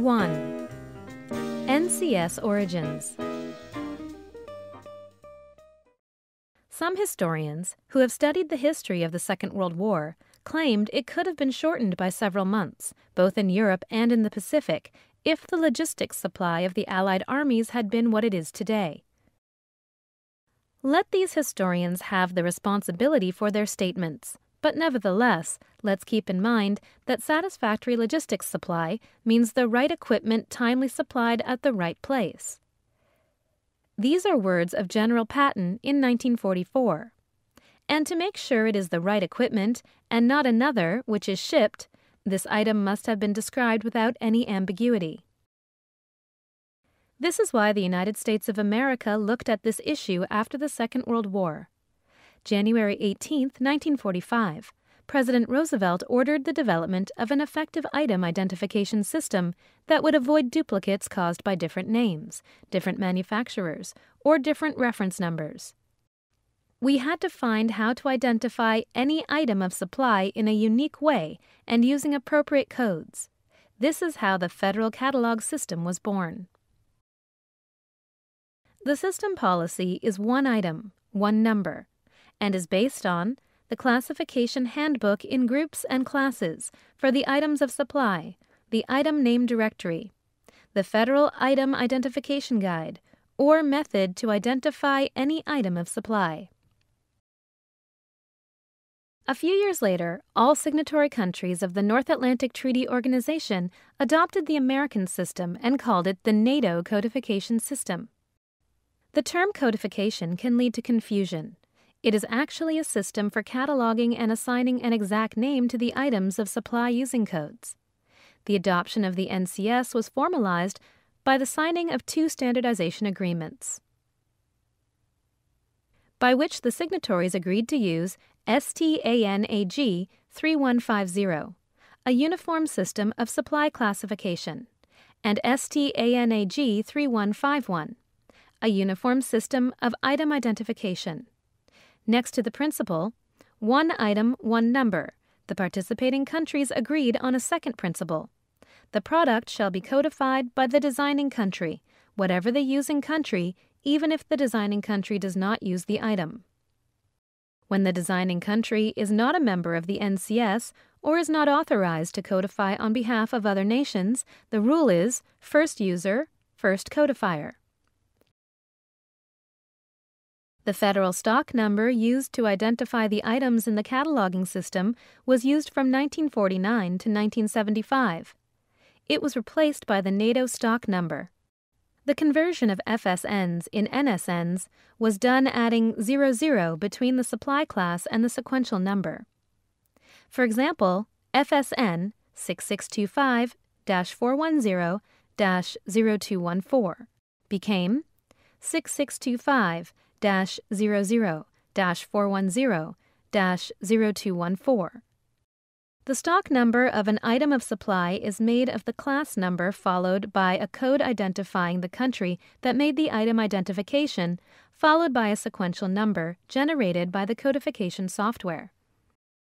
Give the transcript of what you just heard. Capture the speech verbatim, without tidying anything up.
one. N C S origins. Some historians, who have studied the history of the Second World War, claimed it could have been shortened by several months, both in Europe and in the Pacific, if the logistics supply of the Allied armies had been what it is today. Let these historians have the responsibility for their statements, but nevertheless, let's keep in mind that satisfactory logistics supply means the right equipment timely supplied at the right place. These are words of General Patton in nineteen forty-four. And to make sure it is the right equipment and not another which is shipped, this item must have been described without any ambiguity. This is why the United States of America looked at this issue after the Second World War. January eighteenth, nineteen forty-five, President Roosevelt ordered the development of an effective item identification system that would avoid duplicates caused by different names, different manufacturers, or different reference numbers. We had to find how to identify any item of supply in a unique way and using appropriate codes. This is how the Federal Catalog System was born. The system policy is one item, one number, and is based on the Classification Handbook in Groups and Classes for the items of supply, the Item Name Directory, the Federal Item Identification Guide, or method to identify any item of supply. A few years later, all signatory countries of the North Atlantic Treaty Organization adopted the American system and called it the NATO Codification System. The term codification can lead to confusion. It is actually a system for cataloging and assigning an exact name to the items of supply using codes. The adoption of the N C S was formalized by the signing of two standardization agreements, by which the signatories agreed to use STANAG thirty-one fifty, a uniform system of supply classification, and STANAG thirty-one fifty-one, a uniform system of item identification. Next to the principle, one item, one number, the participating countries agreed on a second principle. The product shall be codified by the designing country, whatever the using country, even if the designing country does not use the item. When the designing country is not a member of the N C S or is not authorized to codify on behalf of other nations, the rule is first user, first codifier. The federal stock number used to identify the items in the cataloging system was used from nineteen forty-nine to nineteen seventy-five. It was replaced by the NATO stock number. The conversion of F S Ns in N S Ns was done adding zero zero between the supply class and the sequential number. For example, F S N six six two five dash four one zero dash zero two one four became six six two five dash zero zero dash four one zero dash zero two one four. The stock number of an item of supply is made of the class number followed by a code identifying the country that made the item identification, followed by a sequential number generated by the codification software.